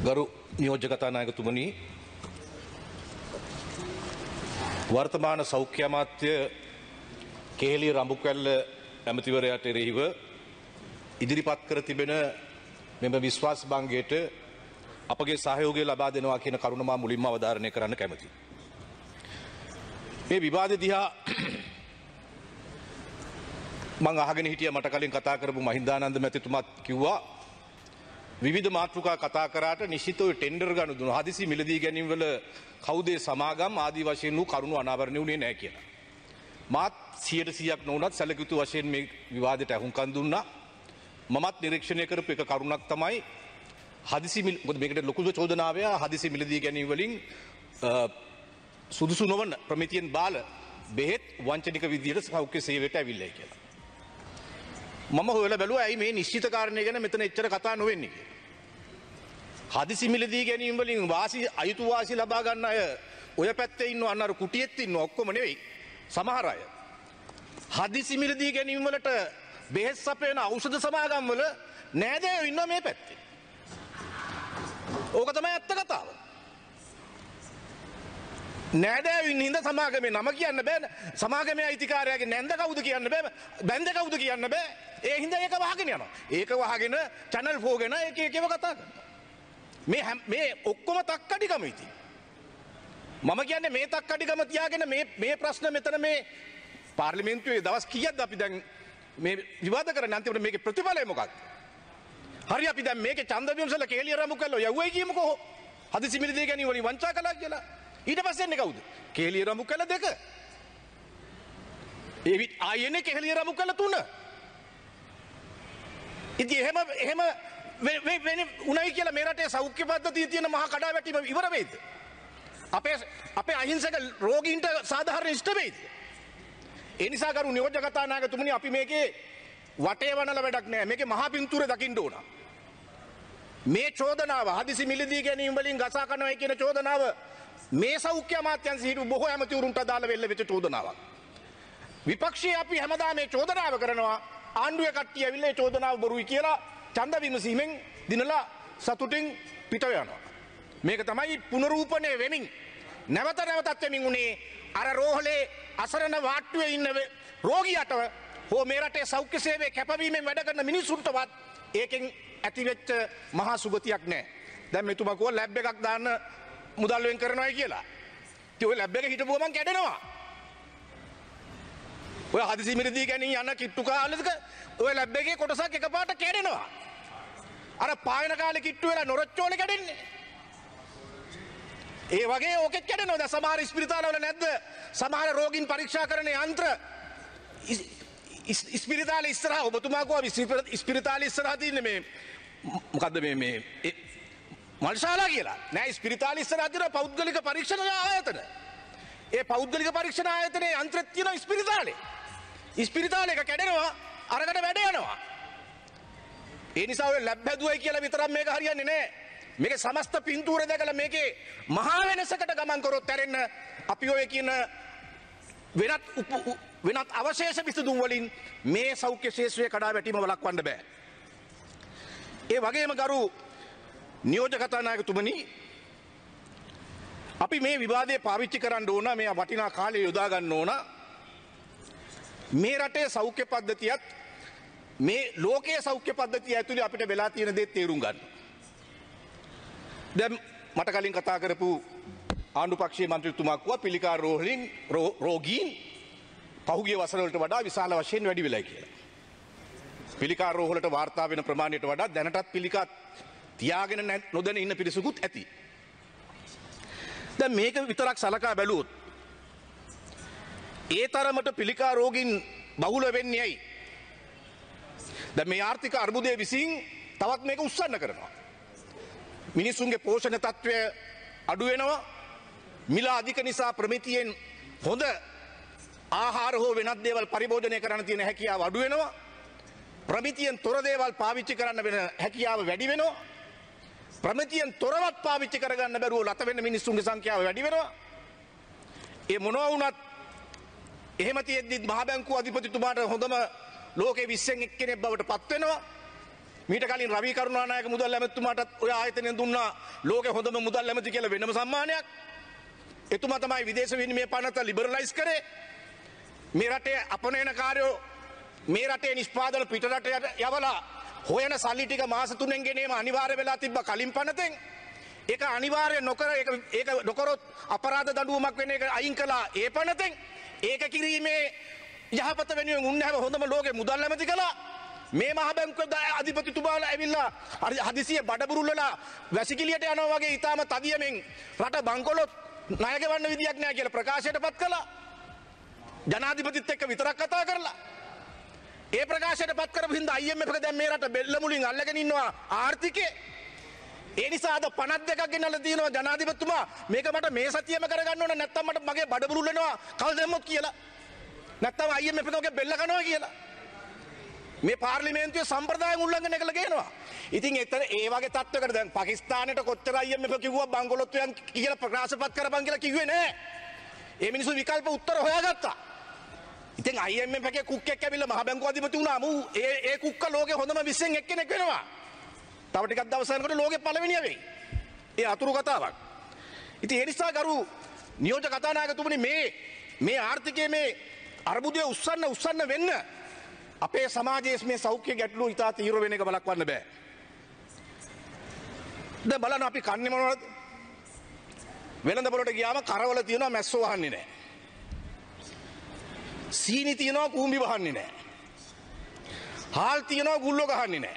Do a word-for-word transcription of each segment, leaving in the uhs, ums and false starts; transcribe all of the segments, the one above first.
ගරු නියෝජ්‍ය කතානායකතුමනි, වර්තමාන සෞඛ්‍ය අමාත්‍ය කේලිය රඹුකැල්ල ඇමතිවරයාට එරෙහිව ඉදිරිපත් කර තිබෙන මෙම විශ්වාස භංගයට අපගේ සහයෝගය ලබා දෙනවා කියන කරුණ මා මුලින්ම අවධාරණය කරන්න කැමැතියි. මේ විවාදය දිහා මම අහගෙන හිටියා. මට කලින් කතා කරපු මහින්දානන්ද මැතිතුමාත් කිව්වා විවිධ මාතෘකා කතා කරාට නිශ්චිතව ටෙන්ඩර් ගන්න දුන හදිසි මිලදී ගැනීම වල කවුද සමාගම් ආදී වශයෙන් වූ කරුණු අනාවරණය වුණේ නැහැ කියලා. මාත් සියයට සීයක් නොවුනත් සැලකියුතු වශයෙන් මේ විවාදයට අහුම්කම් දුන්නා. මමත් නිරීක්ෂණය කරපු එක කරුණක් තමයි හදිසි මොකද මේකට ලොකු චෝදනාව හදිසි මිලදී ගැනීම වලින් සුදුසු නොවන ප්‍රමිතියෙන් බාල බෙහෙත් වංචනික විදියට සෞඛ්‍ය සේවයට ඇවිල්ලායි කියලා. මම හොයලා බැලුවා ඇයි මේ නිශ්චිත කාරණේ ගැන මෙතන එච්චර කතා නොවෙන්නේ කියලා. හදිසි මිලදී ගැනීම වලින් වාසි අයුතු වාසි ලබා ගන්න අය ඔය පැත්තේ ඉන්නව අන්න අර කුටියෙත් ඉන්නව ඔක්කොම නෙවෙයි. සමහර අය හදිසි මිලදී ගැනීම වලට බෙහෙත් සපයන ඖෂධ සමාගම් වල නෑදෑයෝ ඉන්නවා මේ පැත්තේ. ඕක තමයි ඇත්ත කතාව. නෑදෑයෝ ඉන්න හින්දා සමාගමේ නම කියන්න බෑ. සමාගමේ අයිතිකාරයාගේ නැන්ද කවුද කියන්න බෑ. බැන්ද කවුද කියන්න බෑ. ඒ හින්දා ඒක වහගෙන යනවා. ඒක වහගෙන channel four ගෙන එක එකව කතා කරනවා. මේ මේ ඔක්කොම තක්කඩිකම ඉතින්. මම කියන්නේ මේ තක්කඩිකම තියාගෙන මේ මේ ප්‍රශ්න මෙතන මේ පාර්ලිමේන්තුවේ දවස් කීයක්ද අපි දැන් මේ විවාද කරන්නේ. අන්තිමට මේකේ ප්‍රතිඵලය මොකක්ද? හරි අපි දැන් මේකේ ඡන්ද විමසලා කේලිය රඹුකැල්ල යවුවයි කියමුකෝ. හදිසි මිලදී ගැනීම වලින් වංචා කළා කියලා. ඊට පස්සේ එන්නේ කවුද? කේලිය රඹුකැල්ල දෙක. ඒ වි ආයෙනේ කේලිය රඹුකැල්ල තුන. ඉතින් එහෙම එහෙම වෙන උණයි කියලා මේ රටේ සෞඛ්‍ය පද්ධතිය තියෙන මහා කඩාවැටීම ඉවර වෙයිද? අපේ අපේ අහිංසක රෝගීන්ට සාධාරණ ඉෂ්ට වෙයිද? ඒ නිසා කරු නියෝජ්‍ය කතානායකතුමනි අපි මේකේ වටේ වනල වැඩක් නෑ. මේකේ මහා පින්තූරේ දකින්න ඕන. මේ චෝදනාව හදිසි මිලදී ගැනීම වලින් ගසා කරනවා කියන චෝදනාව මේ සෞඛ්‍ය අමාත්‍යාංශ හිටපු බොහෝ ඇමතිවරුන්ට අදාළ වෙල්ල වෙච්ච චෝදනාවක්. විපක්ෂයේ අපි හැමදාම මේ චෝදනාව කරනවා. ආණ්ඩුවේ කට්ටිය ඇවිල්ලා මේ චෝදනාව බොරුයි කියලා ඡන්ද විමසීමෙන් දිනලා සතුටින් පිට යනවා. මේක තමයි පුනරූපණය වෙමින් නැවත නැවතත් වෙමින් උනේ අර රෝහලේ අසරණ වාට්ටුවේ ඉන්න රෝගියාට හෝ මේ රටේ සෞඛ්‍ය සේවයේ කැපවීමෙන් වැඩ කරන මිනිසුන්ටවත් ඒකෙන් ඇතිවෙච්ච මහා සුගතියක් නැහැ. දැන් මෙතුමා කිව්වා ලැබ් එකක් දාන්න මුදල් වෙන් කරනවායි කියලා. ඉතින් ඔය ලැබ් එක හිටපුවම කැඩෙනවා. ඔය හදිසි මිලදී ගැනීම යන කිට්ටු කාලෙක ඔය ලැබ් එකේ කොටසක් එකපාරට කැඩෙනවා. අර පායන කාලේ කිට්ටු වෙලා නොරොච්චෝලේ කැඩෙන්නේ. ඒ වගේ ඕකෙත් කැඩෙනවා. දැන් සමහර ස්පිරිතාලවල නැද්ද? සමහර රෝගීන් පරීක්ෂා කරන යන්ත්‍ර ස්පිරිතාලේ ඉස්සරහා ඔබතුමා කිව්වා ස්පිරිතාලේ ඉස්සරහා තියෙන්නේ මේ මොකද්ද මේ මේ මල්ශාලා කියලා. නෑ ස්පිරිතාලේ ඉස්සරහා තියෙන පෞද්ගලික පරීක්ෂණ ආයතන. ඒ පෞද්ගලික පරීක්ෂණ ආයතනයේ යන්ත්‍රයක් තියෙනවා ස්පිරිතාලේ. ස්පිරිතාලේ එක කැඩෙනවා අරකට වැඩ යනවා. ඒ නිසා ඔය ලැබ් හැදුවයි කියලා විතරක් මේක හරියන්නේ නෑ. මේකේ සමස්ත පින්තූර දැකලා මේකේ මහා වෙනසකට ගමන් කරොත් ඇරෙන්න අපි ඔය කියන වෙනත් වෙනත් අවශේෂ විසඳුම් වලින් මේ සෞඛ්‍ය ශාස්ත්‍රයේ කඩා වැටීම වළක්වන්න බෑ. ඒ වගේම ගරු නියෝජ්‍ය කතානායකතුමනි අපි මේ විවාදය පාවිච්චි කරන්න ඕන මේ වටිනා කාලය යොදා ගන්න ඕන මේ රටේ සෞඛ්‍ය පද්ධතියත් මේ ලෝකයේ සෞඛ්‍ය පද්ධතිය ඇතුලේ අපිට වෙලා තියෙන දේ තේරුම් ගන්න. දැන් මට කලින් කතා කරපු ආණ්ඩු පක්ෂයේ මන්ත්‍රීතුමා කිව්වා පිළිකා රෝහලින් රෝගීන් පහුගිය වසර වලට වඩා විශාල වශයෙන් වැඩි වෙලා කියලා. පිළිකා රෝහලට වාර්තා වෙන ප්‍රමාණයට වඩා දැනටත් පිළිකා තියාගෙන නොදැන ඉන්න පිරිසකුත් ඇති. දැන් මේක විතරක් සලකා බැලුවොත් ඒ තරමට පිළිකා රෝගීන් බහුල වෙන්නේ ඇයි? දැන් මේ ආර්ථික අර්බුදය විසින් තවත් මේක උස්සන්න කරනවා. මිනිසුන්ගේ පෝෂණ තත්ත්වය අඩු වෙනවා. මිල අධික නිසා ප්‍රමිතියෙන් හොඳ ආහාර හෝ වෙනත් දේවල් පරිභෝජනය කරන්න තියෙන හැකියාව අඩු වෙනවා. ප්‍රමිතියෙන් තොර දේවල් පාවිච්චි කරන්න වෙන හැකියාව වැඩි වෙනවා. ප්‍රමිතියෙන් තොරවත් පාවිච්චි කරගන්න බැරුව ලත වෙන මිනිස්සුන්ගේ සංඛ්‍යාව වැඩි වෙනවා. ඒ මොනවා වුණත් එහෙම තියෙද්දි මහ බැංකුව අධිපතිතුමාට හොඳම ලෝකේ විස්සෙන් එක්කෙනෙක් බවට පත් වෙනවා. මීට කලින් රවි කරුණානායක මුදල් ඇමතිතුමාටත් ඔය ආයතනයෙන් දුන්නා ලෝකේ හොඳම මුදල් ඇමති කියලා වෙනම සම්මානයක්. එතුමා තමයි විදේශ විනිමය පනත ලිබරලයිස් කරේ. මේ රටේ අපනයනකාරයෝ මේ රටේ නිෂ්පාදන පිට රටට යවලා හොයන සල්ලි ටික මාස තුනෙන් ගෙනීම අනිවාර්ය වෙලා තිබ්බ කලින් පනතෙන්. ඒක අනිවාර්ය නොකර ඒක ඒක නොකරොත් අපරාධ දඬුවමක් වෙන එක අයින් කළා ඒ පනතෙන්. ඒක කිරීමේ යහපත වෙනුවෙන් උන්නහව හොඳම ලෝකේ මුදල් ඇමති කළා. මේ මහ බැංකුවේ අධිපතිතුමාලා ඇවිල්ලා හදිසිය බඩබුරුල්ලලා වැසිකිළියට යනවා වගේ ඊටාම තදියමෙන් රට බංකොලොත් ණය ගෙවන්න විදියක් නැහැ කියලා ප්‍රකාශයටපත් කළා. ජනාධිපතිත් එක්ක විතරක් කතා කරලා ඒ ප්‍රකාශයටපත් කරපු හින්දා I M F එක දැන් මේ රට බෙල්ල මුලින් අල්ලගෙන ඉන්නවා ආර්ථිකේ. ඒ නිසා අද පනත් දෙකක් ගෙනල්ලා තියෙනවා ජනාධිපතිතුමා මේක මට මේ සතියෙම කරගන්න ඕන නැත්නම් මට මගේ බඩබුරුල් වෙනවා කල් දෙන්නොත් කියලා. නැත්නම් I M F එකගේ බෙල්ල කනවා කියලා. මේ පාර්ලිමේන්තුවේ සම්ප්‍රදාය උල්ලංඝනය කළ ගේනවා. ඉතින් එතන ඒ වගේ තත්ත්වයකට දැන් පාකිස්තානයට කොච්චර I M F කිව්වා බංගලොත්තුයන් කියලා ප්‍රකාශපත් කරපන් කියලා කිව්වේ නෑ. ඒ මිනිස්සු විකල්ප උත්තර හොයාගත්තා. ඉතින් I M F එකේ කුක්කෙක් ඇවිල්ලා මහ බැංකුව අධිපති වුණා. මූ ඒ ඒ කුක්ක ලෝකේ හොඳම විශ්ෙන් එක්කෙනෙක් වෙනවා. තව ටිකක් දවසකට ලෝකේ පළවෙනිය වෙයි. ඒ අතුරු කතාවක්. ඉතින් ඒ නිසා ගරු නියෝජ්‍ය කතානායකතුමනි මේ මේ ආර්ථිකයේ මේ අර්බුදය උස්සන්න උස්සන්න වෙන්න අපේ සමාජයේ මේ සෞඛ්‍ය ගැටලු ඉතා තීව්‍ර වෙන එක බලක්වන්න බෑ. දැන් බලන්න අපි කන්නේ මොනවද? වෙළඳ පොළට ගියාම කරවල තියෙනවා මැස්සෝ වහන්නේ නැහැ. සීනි තියෙනවා කූඹි වහන්නේ නැහැ. හාල් තියෙනවා ගුල්ලෝ ගහන්නේ නැහැ.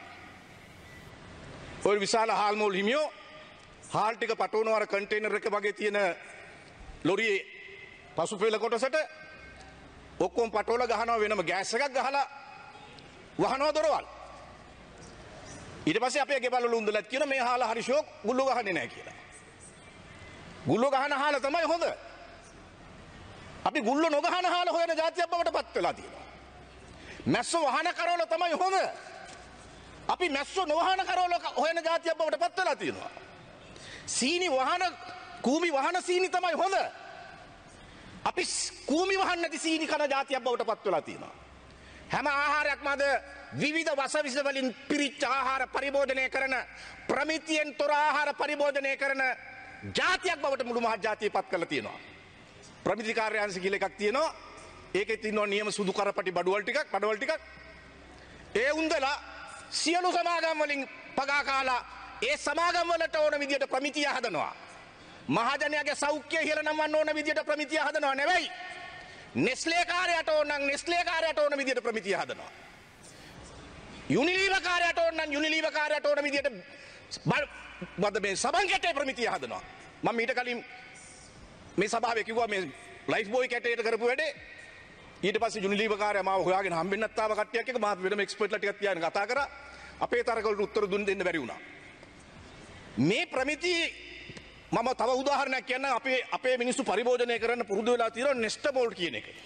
ඔය විශාල හාල් මෝල් හිමියෝ හාල් ටික පටවනවා අර කන්ටේනර් එක වගේ තියෙන ලොරියේ පසුපෙළ කොටසට ඔක්කොම පටවලා ගහනවා වෙනම ගෑස් එකක් ගහලා වහනවා දොරවල්. ඊට පස්සේ අපේ ගෙවල් වල උන්දලත් කියන මේ හාල හරි ෂෝක් ගුල්ලෝ ගහන්නේ නැහැ කියලා. ගුල්ලෝ ගහන හාල තමයි හොඳ. අපි ගුල්ලෝ නොගහන හාල හොයන જાතියක් බවට පත් වෙලා තියෙනවා. මැස්සෝ වහන කරවල තමයි හොඳ. අපි මැස්සෝ නොවහන කරවල හොයන જાතියක් බවට පත් වෙලා තියෙනවා. සීනි වහන කූමි වහන සීනි තමයි හොඳ. අපි කූමි වහන්න නැති සීනි කන જાතියක් බවට පත් වෙලා තියෙනවා. හැම ආහාරයක්ම අද විවිධ වසවිස වලින් පිරිච්ච ආහාර පරිභෝජනය කරන ප්‍රමිතියෙන් තොර ආහාර පරිභෝජනය කරන ජාතියක් බවට මුළු මහත් ජාතිය පත් කරලා තියෙනවා. ප්‍රමිති කාර්යාංශ කියලා එකක් තියෙනවා. ඒකේ තියෙනවා නියම සුදු කරපටි බඩුවල් ටිකක්, බඩවල් ටිකක්. ඒ උන්දලා සියලු සමාගම් වලින් පගා කාලා ඒ සමාගම් වලට ඕන විදියට ප්‍රමිතිය හදනවා. මහජනයාගේ සෞඛ්‍යය ඉහළ නම්වන්න ඕන විදියට ප්‍රමිතිය හදනවා නෙවෙයි. නෙස්ලේ කාර්යයට ඕන නම් නෙස්ලේ කාර්යයට ඕන විදියට ප්‍රමිතිය හදනවා. යුනිලීවර් කාර්යයට ඕන නම් යුනිලීවර් කාර්යයට ඕන විදියට මොකද මේ සබන් කැටේ ප්‍රමිතිය හදනවා. මම ඊට කලින් මේ සභාවේ කිව්වා මේ ලයිෆ් බෝයි කැටේට කරපු වැඩේ ඊට පස්සේ යුනිලීවර් කාර්යය මාව හොයාගෙන හම්බෙන්නත් ආව කට්ටියක් එක මාත් වෙනම එක්ස්පර්ට්ලා ටිකක් තියාගෙන කතා කරා. අපේ තරගවලට උත්තර දුන්න දෙන්න බැරි වුණා. මේ ප්‍රමිති මම තව උදාහරණයක් කියන්න අපේ අපේ මිනිස්සු පරිභෝජනය කරන්න පුරුදු වෙලා තියෙනවා නෙස්ටමෝල් කියන එක.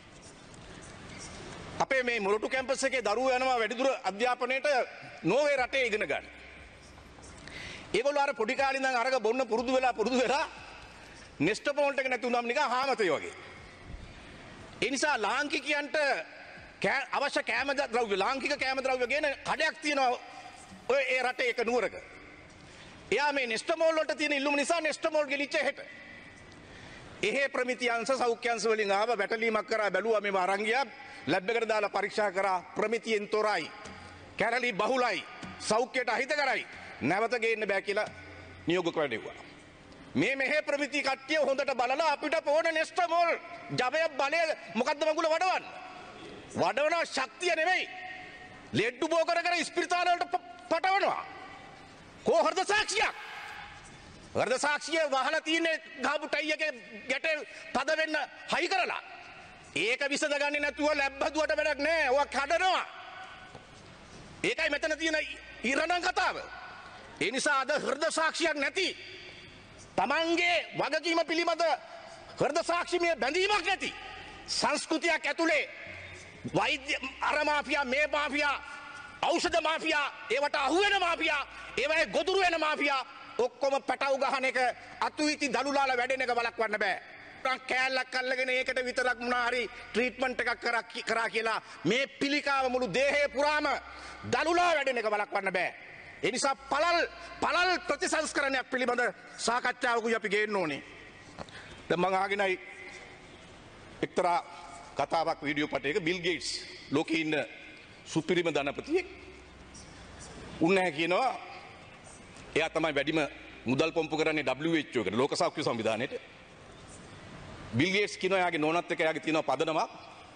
අපේ මේ මොරටු කැම්පස් එකේ දරුවෝ යනවා වැඩිදුර අධ්‍යාපනයට නෝර්වේ රටේ ඉගෙන ගන්න. ඒගොල්ලෝ අර පොඩි කාලේ ඉඳන් අරක බොන්න පුරුදු වෙලා පුරුදු වෙලා නෙස්ටමෝල් එක නැති වුණාම නිකන් හාමතේ වගේ. ඒ නිසා ලාංකිකයන්ට අවශ්‍ය කැම ද්‍රව්‍ය ලාංකික කැම ද්‍රව්‍ය ගේන කඩයක් තියෙනවා ඔය ඒ රටේ එක නුවරක. එයා මේ නෙස්ටමෝල් වලට තියෙන ඉල්ලුම නිසා නෙස්ටමෝල් ගෙලිච්ච හෙට. එහෙ ප්‍රමිති අංශ සෞඛ්‍ය අංශ වලින් ආව වැටලීමක් කරා බැලුවා මේව අරන් ගියා ලැබ් එකට දාලා පරීක්ෂා කරා ප්‍රමිතියෙන් තොරයි. කැරලි බහුලයි. සෞඛ්‍යයට අහිත කරයි. නැවත ගේන්න බෑ කියලා නියෝගක වැඩෙව්වා. මේ මෙහෙ ප්‍රමිති කට්ටිය හොඳට බලලා අපිට ඕන නෙස්ටමෝල් ජවය බලය මොකද්ද මගුල වඩවන්න. වඩවන ශක්තිය නෙමෙයි. ලෙඩ්ඩු බෝ කර කර ස්පිරිතාල වලට පටවනවා. කෝ හෘද සාක්ෂියක්. හෘද සාක්ෂිය වහලා තියෙන්නේ ගහපු ටයි එකේ ගැටේ තද වෙන්න හයි කරලා. ඒක විසඳගන්නේ නැතුව ලැබ් හදුවට වැඩක් නෑ. ඔවා කඩනවා. ඒකයි මෙතන තියෙන ඉරණම් කතාව. ඒ නිසා අද හෘද සාක්ෂියක් නැති තමන්ගේ වගකීම පිළිබඳ හෘද සාක්ෂිමය බැඳීමක් නැති සංස්කෘතියක් ඇතුලේ වෛද්‍ය අර මාෆියා මේ මාෆියා ඖෂධ මාෆියා ඒවට අහු වෙන මාෆියා ඒවයේ ගොදුරු වෙන මාෆියා ඔක්කොම පැටව ගහන එක අතුයිති දලුලාල වැඩෙන එක වළක්වන්න බෑ. කෑල්ලක් අල්ලගෙන ඒකට විතරක් මොනවා හරි ට්‍රීට්මන්ට් එකක් කරා කරා කියලා මේ පිළිකාව මුළු දේහය පුරාම දලුලා වැඩෙන එක බලක්වන්න බෑ. ඒ නිසා පළල් පළල් ප්‍රතිසංස්කරණයක් පිළිබඳ සාකච්ඡාවකුයි අපි ගේන්න ඕනේ. දැන් මම අහගෙනයි එක්තරා කතාවක් වීඩියෝ පටයක බිල් ගේට්ස් ලෝකේ ඉන්න සුපිරිම ධනපතියෙක් උන්නේ කියනවා එයා තමයි වැඩිම මුදල් පොම්පු කරන්නේ W H O එකට ලෝක සෞඛ්‍ය සංවිධානයේට. බිල් ගේට්ස් කියනවා එයාගේ නෝනත් එක්ක එයාගේ තියෙනවා පදනමක්.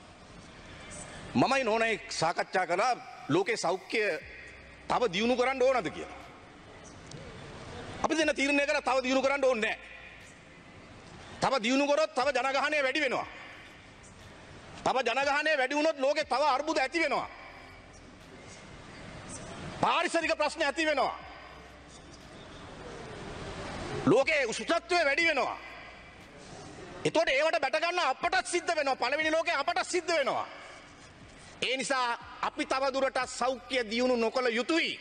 මමයි නෝනයි සාකච්ඡා කළා ලෝකේ සෞඛ්‍ය තව දියුණු කරන්න ඕනද කියලා. අපි දෙන්න තීරණය කරලා තව දියුණු කරන්න ඕනේ නැහැ. තව දියුණු කරොත් තව ජනගහනය වැඩි වෙනවා. තව ජනගහනය වැඩි වුණොත් ලෝකේ තව අර්බුද ඇති වෙනවා. පාරිසරික ප්‍රශ්න ඇති වෙනවා. ලෝකේ උෂ්ණත්වය වැඩි වෙනවා. එතකොට ඒවට බැට ගන්න අපටත් සිද්ධ වෙනවා. පළවෙනි ලෝකේ අපටත් සිද්ධ වෙනවා. ඒ නිසා අපි තව දුරටත් සෞඛ්‍ය දියුණු නොකළ යුතුයි.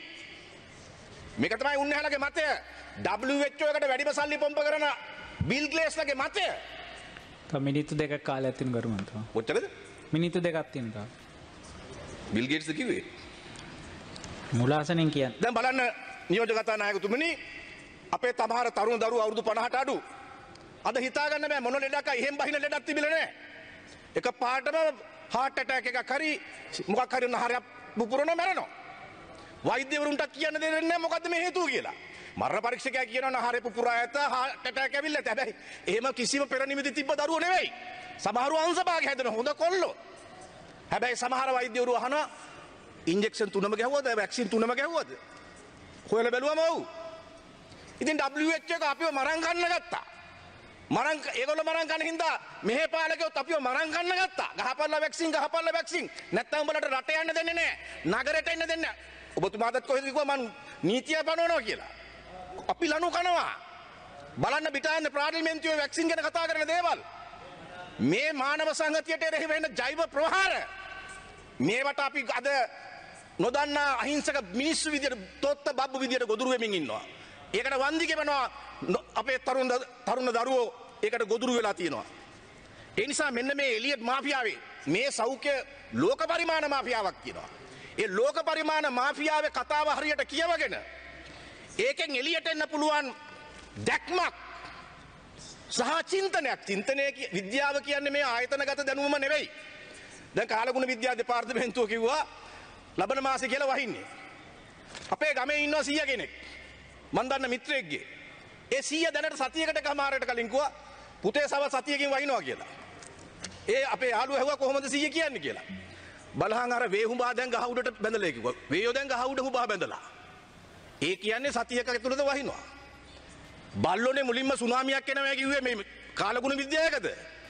මේක තමයි උන්වහන්සේගේ මතය. W H O එකට වැඩිම සල්ලි පොම්ප කරන බිල් ගේට්ස්ලගේ මතය. තව මිනිත්තු දෙකක් කාලයක් තියෙන කරුමන්තෝ. කොච්චරද? මිනිත්තු දෙකක් තියෙනවා. බිල් ගේට්ස් කිව්වේ. මුලාසනෙන් කියන්නේ. දැන් බලන්න නියෝජක කතානායකතුමනි අපේ තමහර තරුණ දරුවෝ අවුරුදු පනහට අඩු. අද හිතා ගන්න බෑ මොන ලෙඩක් එහෙම් බහින ලෙඩක් තිබිලා නැහැ. එක පාටම heart attack එකක් හරි මොකක් හරි නහරයක් පුපුරන මැරෙනවා. වෛද්‍යවරුන්ට කියන්න දෙන්නේ නැහැ මොකද්ද මේ හේතුව කියලා. මරණ පරීක්ෂකයා කියනවා නහරේ පුපුරා ඇත heart attack ඇවිල්ලා ඇත. හැබැයි එහෙම කිසිම පෙර නිමිති තිබ්බ දරුවෝ නෙවෙයි. සමහරව අංශභාග හැදෙන හොඳ කොල්ලෝ. හැබැයි සමහර වෛද්‍යවරු අහනවා ඉන්ජෙක්ෂන් තුනම ගැහුවද වැක්සින් තුනම ගැහුවද? හොයලා බැලුවම ඔව්. ඉතින් W H O එක අපිව මරන් ගන්න ගත්තා. මරන් ඒගොල්ලෝ මරන් ගන්න හින්දා මෙහෙ පාලකයොත් අපිව මරන් ගන්න ගත්තා. ගහපල්ලා වැක්සින් ගහපල්ලා වැක්සින්. නැත්තම් උඹලට රට යන්න දෙන්නේ නැහැ. නගරයට එන්න දෙන්නේ නැහැ. ඔබතුමාටත් කොහෙද කිව්වා මං නීතිය පනවනවා කියලා. අපි ලනු කනවා. බලන්න බිටාන්නේ පාර්ලිමේන්තුවේ වැක්සින් ගැන කතා කරන දේවල්. මේ මානව සංහතියට එරෙහි වෙන ජෛව ප්‍රහාර මේවට අපි අද නොදන්නා අහිංසක මිනිස්සු විදියට තොත්ත බබ්බු විදියට ගොදුරු වෙමින් ඉන්නවා. ඒකට වන්දි ගෙවනවා අපේ තරුණ තරුණ දරුවෝ ඒකට ගොදුරු වෙලා තියෙනවා. ඒ නිසා මෙන්න මේ එලියට් මාෆියාවේ මේ සෞඛ්‍ය ලෝක පරිමාණ මාෆියාවක් කියනවා. ඒ ලෝක පරිමාණ මාෆියාවේ කතාව හරියට කියවගෙන ඒකෙන් එලියට එන්න පුළුවන් දැක්මක් සහ චින්තනයක් චින්තනය විද්‍යාව කියන්නේ මේ ආයතනගත දැනුම නෙවෙයි. දැන් කාලගුණ විද්‍යා දෙපාර්තමේන්තුව කිව්වා ලබන මාසේ කියලා වහින්නේ. අපේ ගමේ ඉන්නවා සීයා කෙනෙක්. මන් දන්න මිත්‍රයෙක්ගේ. ඒ සීයා දැනට සතියකට කමාරකට කලින් කිව්වා පුතේ සව සතියකින් වහිනවා කියලා. ඒ අපේ යාළුවා ඇහුවා කොහොමද සීයා කියන්නේ කියලා. බලහන් අර වේහුඹා දැන් ගහ උඩට බැඳලා කිව්වා. වේයෝ දැන් ගහ උඩ හුඹා බැඳලා. ඒ කියන්නේ සතියක ඇතුළත වහිනවා. බල්ලෝනේ මුලින්ම සුනාමියක් එනවා කිව්වේ මේ කාලගුණ විද්‍යාවකද?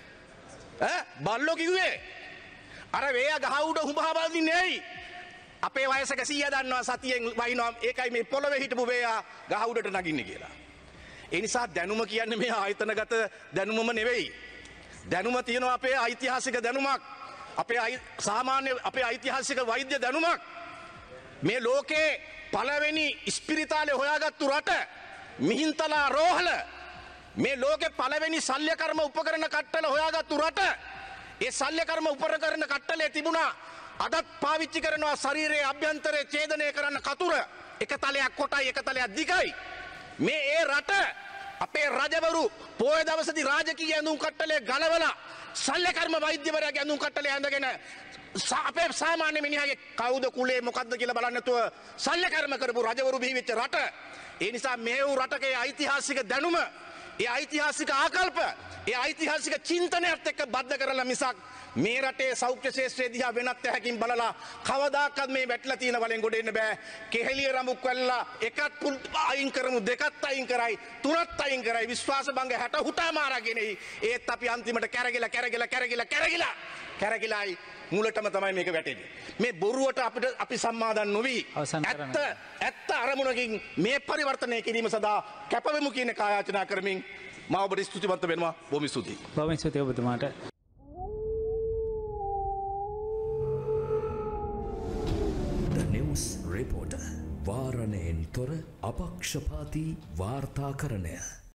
ඈ බල්ලෝ කිව්වේ අර වේයා ගහ උඩ හුඹා බඳින්නේ ඇයි? අපේ වයසක සීයා දන්නවා සතියෙන් වහිනවා ඒකයි මේ පොළවේ හිටපු වේයා ගහ උඩට නගින්නේ කියලා. ඒ නිසා දැනුම කියන්නේ මේ ආයතනගත දැනුමම නෙවෙයි. දැනුම තියෙනවා අපේ ඓතිහාසික දැනුමක්. අපේ සාමාන්‍ය අපේ ඓතිහාසික වෛද්‍ය දැනුමක්. මේ ලෝකේ පළවෙනි ස්පිරිතාලේ හොයාගත්තු රට මිහින්තලා රෝහල මේ ලෝකේ පළවෙනි ශල්‍ය කර්ම උපකරණ කට්ටල හොයාගත්තු රට. ඒ ශල්‍ය කර්ම උපකරණ කට්ටලේ තිබුණා අදත් පාවිච්චි කරනවා ශරීරයේ අභ්‍යන්තරයේ ඡේදනය කරන්න කතුර එක තලයක් කොටයි එක තලයක් දිගයි. මේ ඒ රට අපේ රජවරු පොය දවසේදී රාජකීය ඇඳුම් කට්ටලේ ගලවලා ශල්‍ය කර්ම වෛද්‍යවරයාගේ ඇඳුම් කට්ටලේ ඇඳගෙන අපේ සාමාන්‍ය මිනිහාගේ කවුද කුලේ මොකද්ද කියලා බලන්න නැතුව ශල්‍ය කර්ම කරපු රජවරු බිහි වෙච්ච රට. ඒ නිසා මේ වූ රටකේ ඓතිහාසික දැනුම, ඒ ඓතිහාසික ආකල්ප, ඒ ඓතිහාසික චින්තනයත් එක්ක බද්ධ කරලා මිසක් මේ රටේ සෞඛ්‍ය ශාස්ත්‍රය දිහා වෙනත් ඇහැකින් බලලා කවදාකවත් මේ වැටලා තියෙන වලෙන් ගොඩ එන්න බෑ. කෙහෙලිය රමුක් වැල්ලා එකත් පුල් අයින් කරමු දෙකත් අයින් කරයි තුනත් අයින් කරයි විශ්වාස භංග හැට හුටා මාරගෙන ඒත් අපි අන්තිමට කැරගිලා කැරගිලා කැරගිලා කැරගිලා කැරගිලායි මුලටම තමයි මේක වැටෙන්නේ. මේ බොරුවට අපිට අපි සම්මාදන් නොවි ඇත්ත ඇත්ත අරමුණකින් මේ පරිවර්තනය කිරීම සඳහා කැපවෙමු කියන කායාචනා කරමින් මම ඔබට ස්තුතිවන්ත වෙනවා. බොහොම ස්තුතියි. බොහොම ස්තුතියි ඔබතුමාට. නිවුස් රිපෝටර් වාරණයෙන් තොර අපක්ෂපාතී වාර්තාකරණය.